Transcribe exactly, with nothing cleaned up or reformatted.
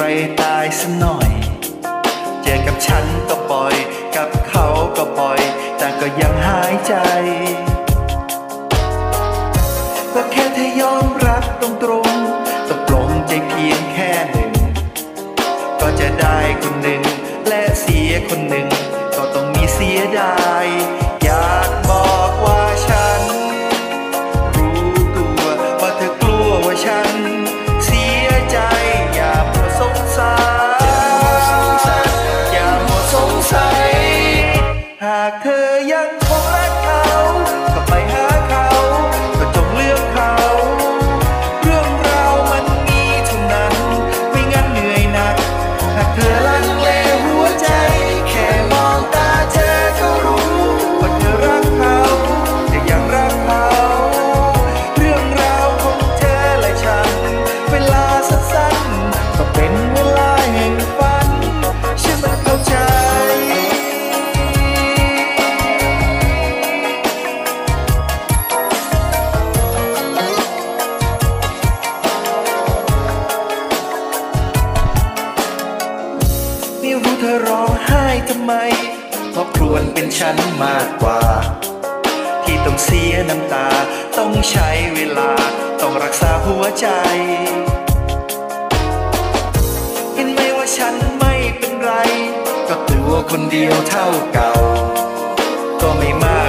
รตายสักหน่อยเจอกับฉันก็บ่อยกับเขาก็บ่อยแต่ก็ยังหายใจก็แค่เธอยอมรับตรงตรงตกลงใจเพียงแค่หนึ่งก็จะได้คนหนึ่งและเสียคนหนึ่งก็ต้องมีเสียดายอยากบอกว่าฉันรู้ตัวว่าเธอกลัวว่าฉันเสียใจอย่ามัวสงสัยอย่ามัวสงสัยหากเธอยังคงรักเขาก็ไปหาเขาก็จงเลือกเขาเรื่องราวมันมีเท่านั้นไม่งั้นเหนื่อยหนักหากเธอลังเลหัวใจแค่มองตาเธอก็รู้ว่าเธอรักเขาแต่ยังรักเขาเรื่องราวของเธอและฉันเวลาสั้นๆก็เป็นเวลาแห่งฝันฉันมันเข้าใจไม่รู้เธอร้องไห้ทำไมเพราะครวญเป็นฉันมากกว่าที่ต้องเสียน้ำตาต้องใช้เวลาต้องรักษาหัวใจเห็นไหมว่าฉันไม่เป็นไรก็กลัวคนเดียวเท่าเก่าก็ไม่มา